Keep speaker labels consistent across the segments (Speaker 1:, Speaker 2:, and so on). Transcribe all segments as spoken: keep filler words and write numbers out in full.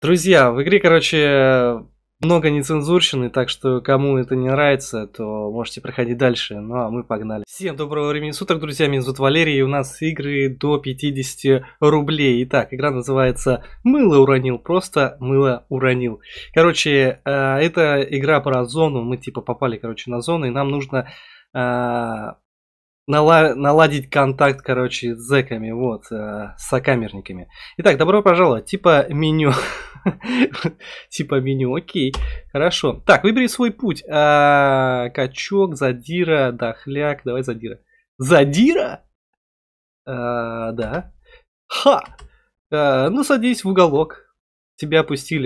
Speaker 1: Друзья, в игре, короче, много нецензурщины, так что кому это не нравится, то можете проходить дальше. Ну а мы погнали. Всем доброго времени суток, друзья, меня зовут Валерий, и у нас игры до пятидесяти рублей. Итак, игра называется «Мыло уронил», просто «Мыло уронил». Короче, э, это игра про зону, мы типа попали, короче, на зону, и нам нужно... Э, Нала наладить контакт, короче, с зэками, вот, э, с сокамерниками. Итак, добро пожаловать. Типа меню. Типа меню, окей. Хорошо. Так, выбери свой путь. А, качок, задира, дохляк. Давай задира. Задира? А, да. Ха! А, ну, садись в уголок. Тебя опустили.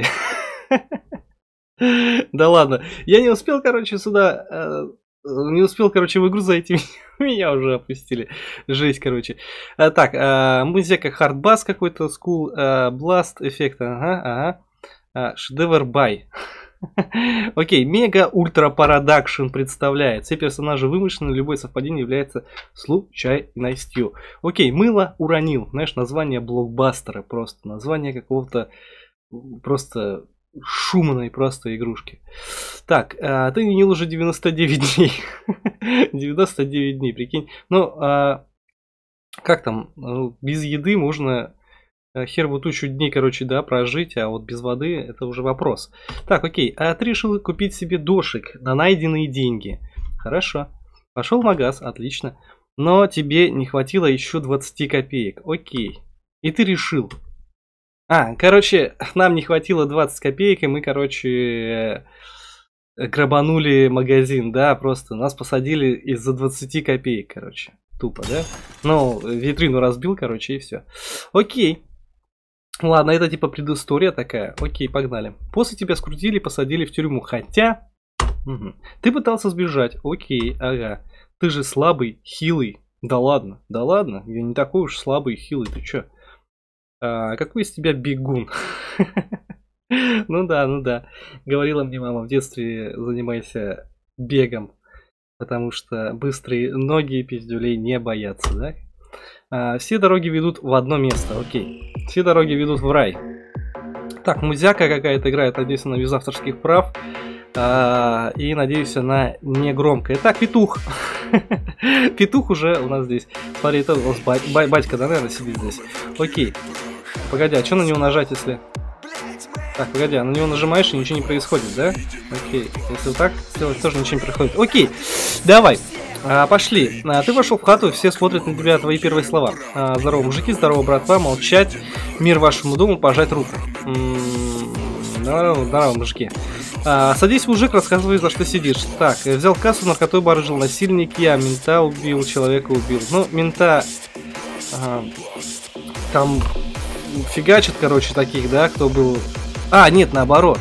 Speaker 1: Да ладно. Я не успел, короче, сюда... Не успел, короче, в игру зайти, меня уже опустили. Жесть, короче. А, так, а, музыка хардбас какой-то, скул, а, бласт, эффект, ага, ага. А, шедевр бай. Окей, мега ультра парадакшн представляет. Все персонажи вымышлены, любое совпадение является случайностью. Окей, мыло уронил. Знаешь, название блокбастера просто. Название какого-то просто... шумной просто игрушки. Так, а, ты не уже девяносто девять дней. девяносто девять дней, прикинь. Ну, а, как там, ну, без еды можно хер бы тучу дней, короче, да, прожить, а вот без воды это уже вопрос. Так, окей, а ты решил купить себе дошик на найденные деньги. Хорошо. Пошел в магаз, отлично. Но тебе не хватило еще двадцати копеек. Окей. И ты решил... А, короче, нам не хватило двадцать копеек, и мы, короче, грабанули магазин, да, просто нас посадили из-за двадцати копеек, короче, тупо, да? Ну, витрину разбил, короче, и все. Окей. Ладно, это типа предыстория такая. Окей, погнали. После тебя скрутили, посадили в тюрьму, хотя... Угу. Ты пытался сбежать, окей, ага. Ты же слабый, хилый. Да ладно, да ладно, я не такой уж слабый и хилый, ты чё? А, какой из тебя бегун? Ну да, ну да. Говорила мне мама в детстве, занимайся бегом, потому что быстрые ноги пиздюлей не боятся, да? А, все дороги ведут в одно место, окей. Все дороги ведут в рай. Так, музяка какая-то играет, надеюсь, она без авторских прав. А, и надеюсь, она не громкая. Так, петух. Петух уже у нас здесь. Смотри, это у нас батька, да, наверное, сидит здесь. Окей. Погоди, а что на него нажать, если... Так, погоди, а на него нажимаешь и ничего не происходит, да? Окей. Если вот так сделать, тоже ничего не происходит. Окей. Давай. А, пошли. А, ты вошел в хату, все смотрят на тебя, твои первые слова. А, здорово, мужики, здорово, братва, молчать. Мир вашему дому, пожать руку. М-м-м, здорово, здорово, мужики. А, садись, мужик, рассказывай, за что сидишь. Так, взял кассу, наркотой барыжил, насильник, я мента убил, человека убил. Ну, мента... А, там фигачат, короче, таких, да, кто был... А, нет, наоборот.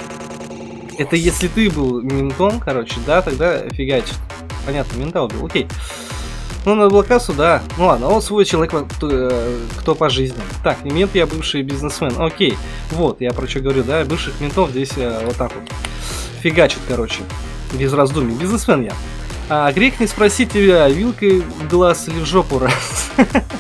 Speaker 1: Это если ты был ментом, короче, да, тогда фигачит. Понятно, мента убил, окей. Ну, надо было кассу, да. Ну ладно, он свой человек, кто, кто по жизни. Так, не мент, я бывший бизнесмен. Окей. Вот, я про что говорю, да, бывших ментов здесь э, вот так вот. Фигачит, короче. Без раздумий. Бизнесмен я. А грех не спросить тебя, вилкой в глаз или в жопу раз.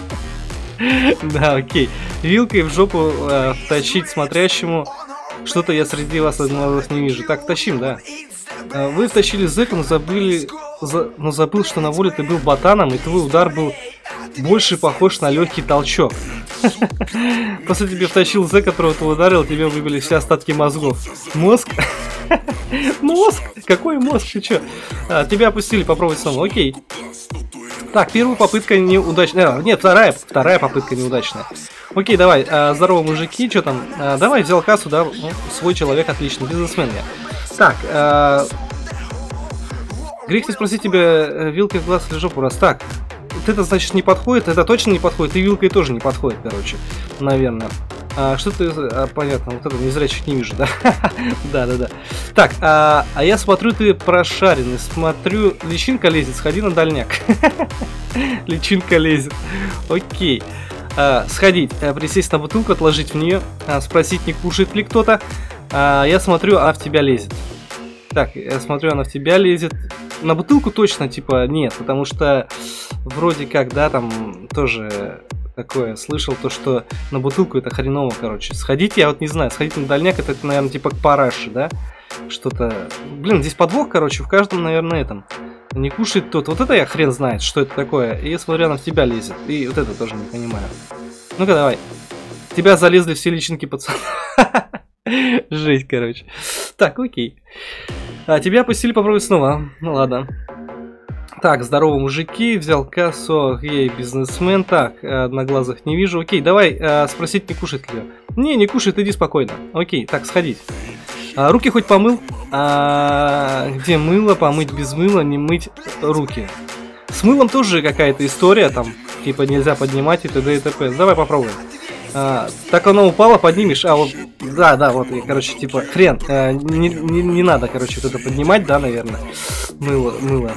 Speaker 1: Да, окей. Вилкой в жопу э, втащить смотрящему. Что-то я среди вас одного не вижу. Так, тащим, да. Вы втащили зэка, но забыли, за, но забыл, что на воле ты был ботаном, и твой удар был больше похож на легкий толчок. После тебя втащил зэк, которого ты ударил, тебе выбили все остатки мозгов. Мозг? Мозг? Какой мозг? Ты чё? А, тебя опустили, попробовать снова. Окей. Так, первая попытка неудачная. А, нет, вторая, вторая попытка неудачная. Окей, давай. А, здорово, мужики, что там? А, давай, взял кассу, да? Ну, свой человек, отлично, бизнесмен я. Так, а... грех не спросить тебя, вилкой в глаз или жопу раз. Так, вот это, значит, не подходит, это точно не подходит, и вилкой тоже не подходит, короче, наверное. А, что ты... А, понятно, вот это незрячих не вижу, да? Да-да-да. Так, а, а я смотрю, ты прошаренный. Смотрю, личинка лезет, сходи на дальняк. Личинка лезет. Окей. А, сходить, а, присесть на бутылку, отложить в нее, а, спросить, не кушает ли кто-то. А, я смотрю, она в тебя лезет. Так, я смотрю, она в тебя лезет. На бутылку точно, типа, нет, потому что вроде как, да, там тоже такое. Слышал то, что на бутылку это хреново, короче. Сходите, я вот не знаю, сходите на дальняк, это, это наверное, типа к параше, да? Что-то... Блин, здесь подвох, короче, в каждом, наверное, этом. Не кушает тот. Вот это я хрен знает, что это такое. И смотря на тебя лезет. И вот это тоже не понимаю. Ну-ка, давай. Тебя залезли все личинки, пацан. Жесть, короче. Так, окей. А, тебя опустили, попробуй снова. Ну ладно. Так, здорово, мужики. Взял кассу. Ей, бизнесмен. Так, одноглазых не вижу. Окей, давай а, спросить, не кушает ли. Не, не кушает, иди спокойно. Окей, так, сходить. А, руки хоть помыл? А, где мыло? Помыть без мыла, не мыть руки. С мылом тоже какая-то история, там, типа нельзя поднимать и т.д. и т.п. Давай попробуем. А, так оно упало, поднимешь. А, вот, да, да, вот, короче, типа, хрен. А, не, не, не надо, короче, вот это поднимать, да, наверное. Мыло, мыло.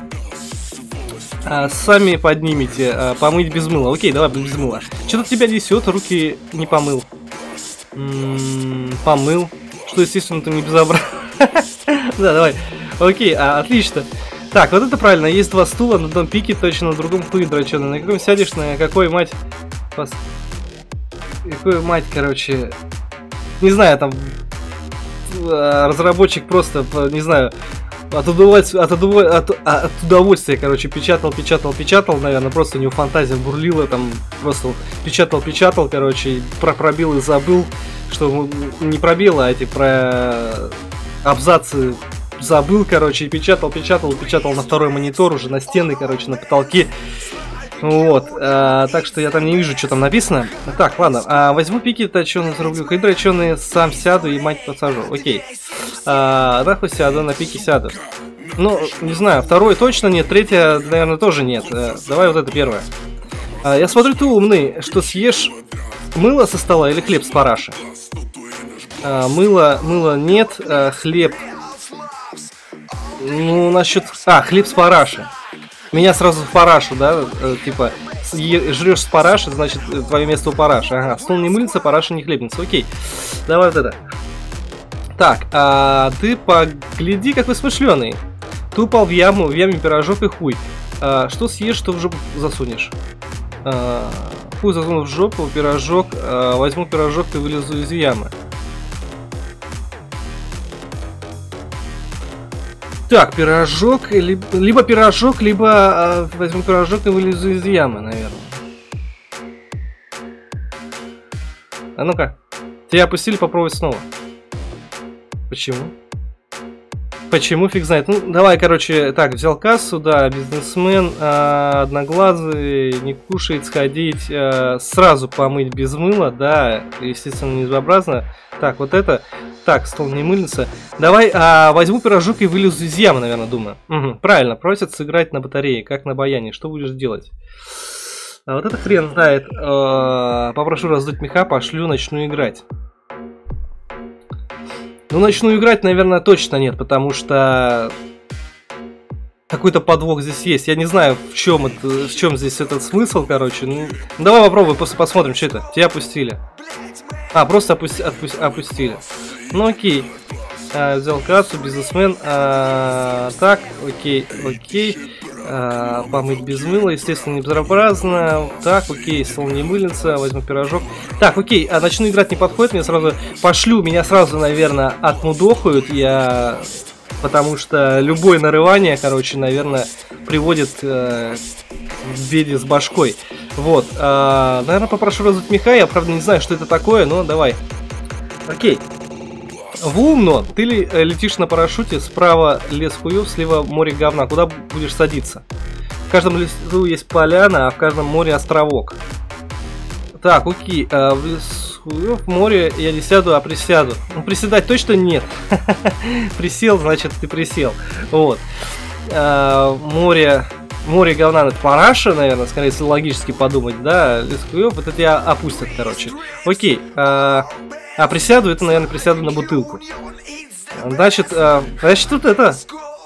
Speaker 1: А, сами поднимите. А, помыть без мыла. Окей, давай без мыла. Что-то тебя несет, руки не помыл. М-м, помыл. Что, естественно, ты не безобразно. Да, давай. Окей, а, отлично. Так, вот это правильно. Есть два стула, на одном пике точно, на другом хуй дроченый. На каком сядешь, на какой, мать... Пос... Какой, мать, короче... Не знаю, там... Разработчик просто, не знаю... От удовольствия, от, удов... от, от удовольствия, короче, печатал, печатал, печатал, наверное, просто у него фантазия бурлила, там, просто печатал, печатал, короче, про пробил и забыл, что не пробил, а эти про абзацы забыл, короче, и печатал, печатал, печатал на второй монитор, уже на стены, короче, на потолке. Вот, а, так что я там не вижу, что там написано. Так, ладно, а, возьму пики точеные, зарублю хейдра точеные, сам сяду и мать подсажу. Окей. А, нахуй сяду, на пике сяду. Ну, не знаю, второй точно нет, третья, наверное, тоже нет. А, давай вот это первое. А, я смотрю, ты умный, что съешь мыло со стола или хлеб с параши? А, мыло, мыло нет, а, хлеб... Ну, насчет... А, хлеб с параши. Меня сразу в парашу, да, э, типа, жрешь с параши, значит, твое место у параши. Ага, стол не мыльца, параша не хлебница. Окей, давай вот это. Так, а ты погляди, какой смышленый. Ты упал в яму, в яме пирожок и хуй. А, что съешь, что в жопу засунешь? А, хуй засуну в жопу, пирожок, а, возьму пирожок и вылезу из ямы. Так, пирожок, либо, либо пирожок, либо э, возьму пирожок и вылезу из ямы, наверное. А ну-ка, тебя опустили, попробуй снова. Почему? Почему, фиг знает. Ну, давай, короче, так, взял кассу, да, бизнесмен, э, одноглазый, не кушает, сходить, э, сразу помыть без мыла, да, естественно, несообразно. Так, вот это... Так, стол не мыльница. Давай а, возьму пирожок и вылезу из ямы, наверное, думаю. Угу, правильно, просят сыграть на батарее, как на баяне. Что будешь делать? А вот это хрен знает. А, попрошу раздуть меха, пошлю, начну играть. Ну, начну играть, наверное, точно нет, потому что... Какой-то подвох здесь есть. Я не знаю, в чем, это, в чем здесь этот смысл, короче. Ну, давай попробуй, просто посмотрим, что это. Тебя опустили. А, просто опусти, отпусти, опустили. Ну окей. А, взял кассу, бизнесмен. А, так, окей, окей. А, помыть без мыла, естественно, не безобразно. Так, окей, стол не мыльница, возьму пирожок. Так, окей, а начну играть не подходит, мне сразу пошлю, меня сразу, наверное, отмудохают. Я... Потому что любое нарывание, короче, наверное, приводит э, в беде с башкой. Вот. Э, наверное, попрошу раздуть меха. Я, правда, не знаю, что это такое, но давай. Окей. В умно. Ты ли, э, летишь на парашюте, справа лес хуев, слева море говна. Куда будешь садиться? В каждом лесу есть поляна, а в каждом море островок. Так, окей. Э, в лесу... В море я не сяду, а присяду. Ну, приседать точно нет. Присел, значит, ты присел. Вот. А, море... Море говна, это параша, наверное, скорее всего, логически подумать, да? Лескуёв, вот это тебя опустят, короче. Окей. А, а присяду, это, наверное, присяду на бутылку. Значит, а, значит, тут это...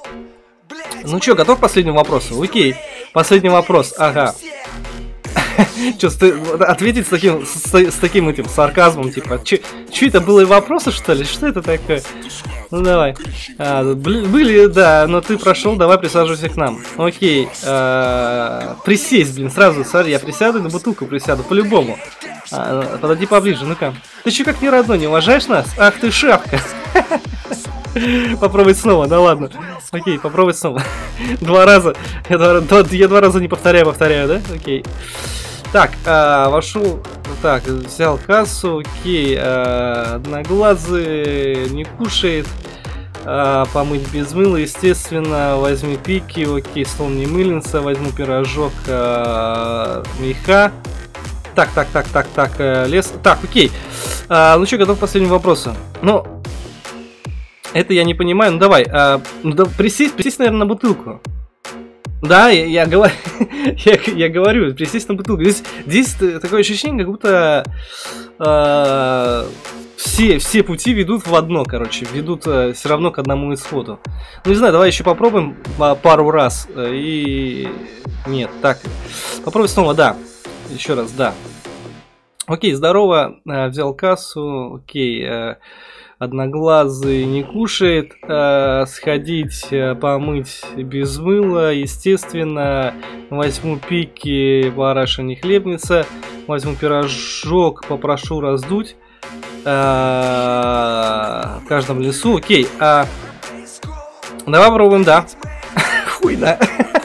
Speaker 1: Ну что, готов к последнему вопросу? Окей. Последний вопрос, ага. Че, ответить с таким, с, с таким этим сарказмом, типа, че это было вопросы, что ли? Что это такое? Ну давай. А, были, да, но ты прошел, давай присаживайся к нам. Окей. А, присесть, блин, сразу, смотри, я присяду, на бутылку присяду, по-любому. А, подойди поближе, ну-ка. Ты че как не родной, не уважаешь нас? Ах ты шапка. Попробуй снова, да ладно. Окей, попробуй снова. Два раза. Я два, два, я два раза не повторяю, повторяю, да? Окей. Так, а, вошел. Так, взял кассу. Окей. А, одноглазый не кушает. А, помыть без мыла, естественно. Возьми пики. Окей, стол не мыльница. Возьму пирожок. А, меха. Так, так, так, так, так. А, лес. Так, окей. А, ну что, готов к последнему вопросу. Ну. Это я не понимаю, ну давай, а, ну, да, присесть, присесть, наверное, на бутылку. Да, я, я, говорю, я, я говорю, присесть на бутылку. Здесь, здесь такое ощущение, как будто а, все, все пути ведут в одно, короче, ведут а, все равно к одному исходу. Ну не знаю, давай еще попробуем а, пару раз. И нет, так, попробуй снова, да, еще раз, да. Окей, здорово, а, взял кассу, окей. А, одноглазый не кушает, э, сходить э, помыть без мыла, естественно, возьму пики, бараша не хлебница, возьму пирожок, попрошу раздуть э, в каждом лесу, окей, а, давай попробуем, да, хуй, да,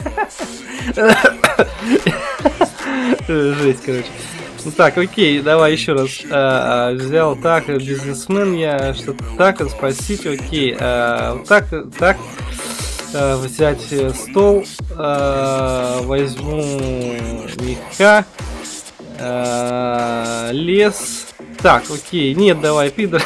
Speaker 1: жесть, короче. Ну так, окей, давай еще раз. А, а, взял так, бизнесмен я, что-то так, спросить, окей. А, так, так. А, взять стол. А, возьму меха. А, лес. Так, окей. Нет, давай, пидор.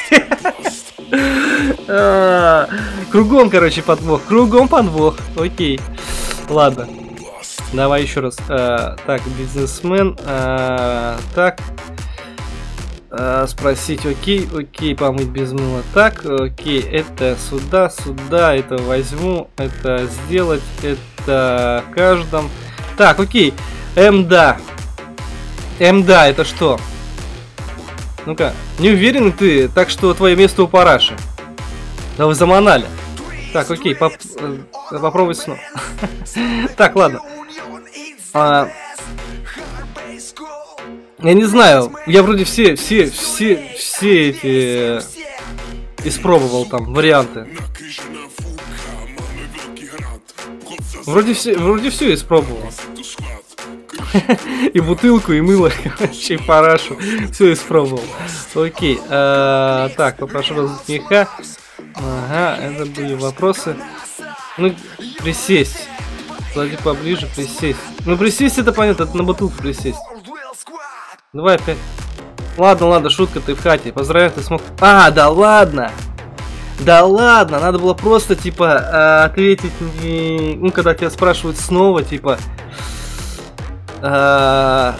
Speaker 1: Кругом, короче, подвох. Кругом подвох. Окей. Ладно. Давай еще раз. А, так, бизнесмен. А, так. А, спросить, окей, окей, помыть без мыла. Так, окей, это сюда, сюда, это возьму, это сделать, это каждом. Так, окей. М, да. М, да, это что? Ну-ка, не уверен ты, так что твое место у параши. Да вы заманали. Так, окей, поп попробуй снова. Так, ладно. А, я не знаю, я вроде все, все, все, все эти испробовал там варианты. Вроде все, вроде все испробовал. И бутылку, и мыло, и парашу. Все испробовал. Окей. А, так, попрошу раздуть меха. Ага, это были вопросы. Ну, присесть. Клади поближе, присесть. Ну, присесть это понятно, это на бутылку присесть. Давай опять. Ладно, ладно, шутка, ты в хате. Поздравляю, ты смог. А, да ладно! Да ладно, надо было просто, типа, ответить не... Ну, когда тебя спрашивают снова, типа... А...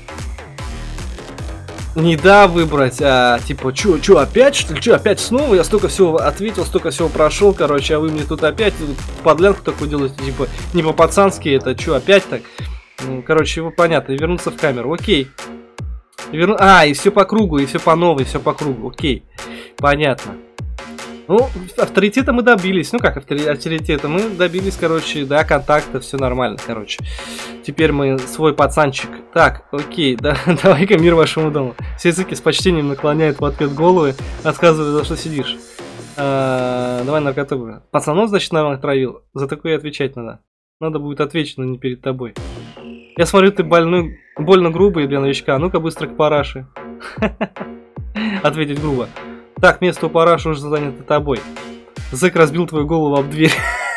Speaker 1: Не да выбрать, а типа, чё, чё, опять, что ли, чё, опять снова? Я столько всего ответил, столько всего прошел, короче, а вы мне тут опять тут подлянку такую делаете, типа, не по-пацански, это чё, опять так? Ну, короче, вы понятно, вернуться в камеру, окей. Верну... А, и все по кругу, и все по новой, все по кругу, окей, понятно. Ну, авторитета мы добились. Ну как авторитета? Мы добились, короче, да, контакта, все нормально, короче. Теперь мы свой пацанчик. Так, окей, да, давай-ка мир вашему дому. Все языки с почтением наклоняют в ответ головы, рассказывают, за что сидишь. А, давай наркоту. Пацанов, значит, наверное, отравил. За такое отвечать надо. Надо будет ответить, но не перед тобой. Я смотрю, ты больной, больно грубый для новичка. Ну-ка быстро к параше. Ответить грубо. Так, место у параши уже занято тобой. Зэк разбил твою голову об дверь.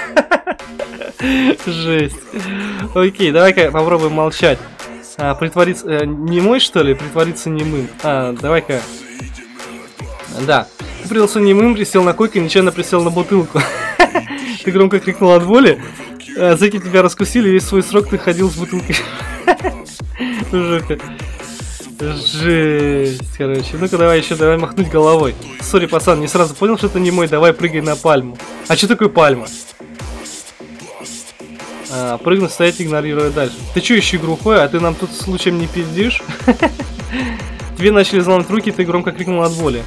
Speaker 1: Жесть. Окей, давай-ка попробуем молчать. А, притвориться... Э, немой, что ли? Притвориться немым. А, давай-ка... Да. Ты притворился немым, присел на койку и нечаянно присел на бутылку. Ты громко крикнул от боли. Зэки тебя раскусили, весь свой срок ты ходил с бутылкой. Жесть. Жесть, короче. Ну-ка давай еще, давай махнуть головой. Сори, пацан, не сразу понял, что это не мой. Давай прыгай на пальму. А что такое пальма? А, прыгнуть, стоять, игнорируя дальше. Ты чё еще глухой, а ты нам тут случаем не пиздишь? Тебе начали взломать руки, ты громко крикнул от боли.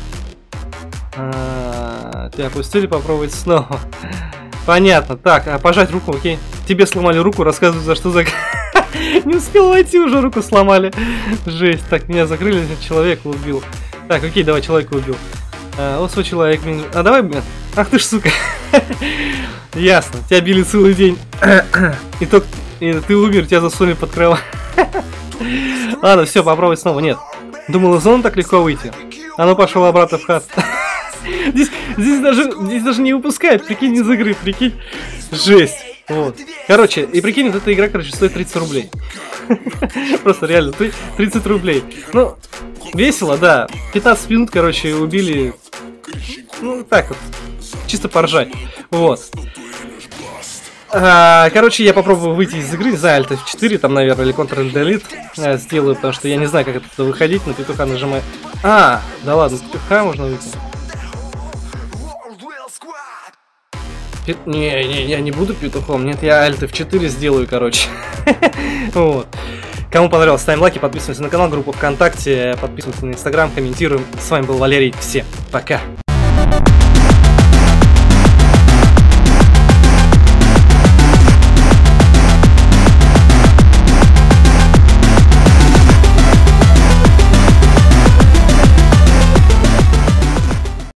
Speaker 1: А, тебя опустили, попробовать снова. Понятно. Так, а пожать руку, окей. Тебе сломали руку, рассказывай, за что за... Не успел войти, уже руку сломали. Жесть. Так, меня закрыли, человека убил. Так, окей, давай, человека убил. А, вот свой человек. А давай, блин. Ах ты ж, сука. Ясно. Тебя били целый день. И только и ты умер, тебя засунули под крыло. Ладно, все, попробуй снова. Нет. Думал, из зоны так легко выйти. А ну пошел обратно в хат. Здесь, здесь, даже, здесь даже не выпускает, прикинь, из игры, прикинь. Жесть. Вот. Короче, и прикинь, вот эта игра, короче, стоит тридцать рублей. Просто реально, тридцать рублей. Ну, весело, да. пятнадцать минут, короче, убили. Ну, так вот. Чисто поржать. Вот. А, короче, я попробую выйти из игры, не знаю, Alt эф четыре там, наверное, или Ctrl-Delete а, сделаю, потому что я не знаю, как это выходить, на петуха нажимаю. А, да ладно, с петуха можно выйти. Пет... Не, не, я не буду петухом, нет, я Alt эф четыре сделаю, короче. Вот. Кому понравилось, ставим лайки, подписываемся на канал, группу ВКонтакте, подписываемся на Инстаграм, комментируем. С вами был Валерий, всем пока.